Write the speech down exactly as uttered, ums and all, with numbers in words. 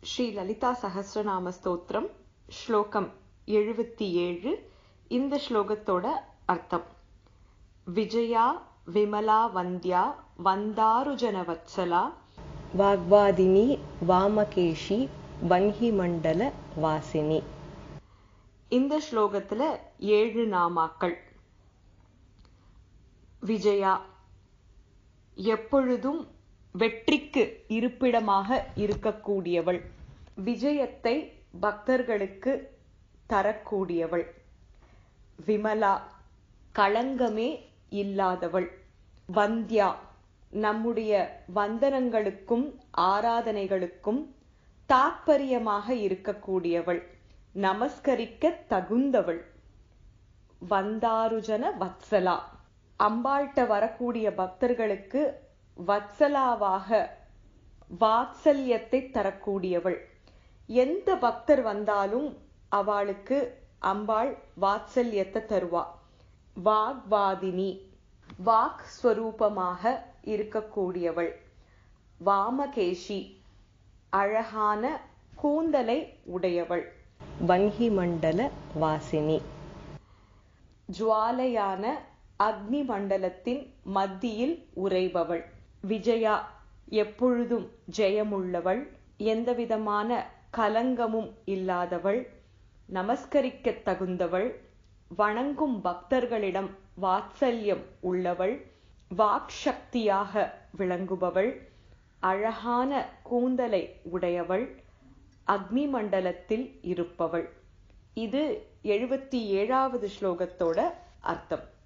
ஸ்ரீ லலிதா சஹஸ்ரநாம ஸ்தோத்திரம் ஸ்லோகம் எழுபத்தி ஏழு. இந்த ஸ்லோகத்தோட அர்த்தம்: விஜயா விமலா வந்தியா வந்தாருஜன வத்சலா வாக்வாதினி வாமகேஷி வன்ஹி மண்டல வாசினி. இந்த ஸ்லோகத்துல ஏழு நாமாக்கள். விஜயா, எப்பொழுதும் வெற்றிக்கு இருப்பிடமாக இருக்கக்கூடியவள், விஜயத்தை பக்தர்களுக்கு தரக்கூடியவள். விமலா, களங்கமே இல்லாதவள். வந்தியா, நம்முடைய வந்தனங்களுக்கும் ஆராதனைகளுக்கும் தாத்பரியமாக இருக்கக்கூடியவள், நமஸ்கரிக்க தகுந்தவள். வந்தாருஜன வத்சலா, அம்பாள்கிட்ட வரக்கூடிய பக்தர்களுக்கு வத்சலாவாக வாத்சல்யத்தை தரக்கூடியவள். எந்த பக்தர் வந்தாலும் அவளுக்கு அம்பாள் வாத்சல்யத்தை தருவா. வாக்வாதினி, வாக் ஸ்வரூபமாக இருக்கக்கூடியவள். வாமகேஷி, அழகான கூந்தலை உடையவள். வன்ஹி மண்டல வாசினி, ஜுவாலையான அக்னி மண்டலத்தின் மத்தியில் உறைபவள். விஜயா, எப்பொழுதும் ஜெயமுள்ளவள், எந்தவிதமான கலங்கமும் இல்லாதவள், நமஸ்கரிக்க தகுந்தவள், வணங்கும் பக்தர்களிடம் வாத்சல்யம் உள்ளவள், வாக்சக்தியாக விளங்குபவள், அழகான கூந்தலை உடையவள், அக்னி மண்டலத்தில் இருப்பவள். இது எழுபத்தி ஏழாவது ஸ்லோகத்தோட அர்த்தம்.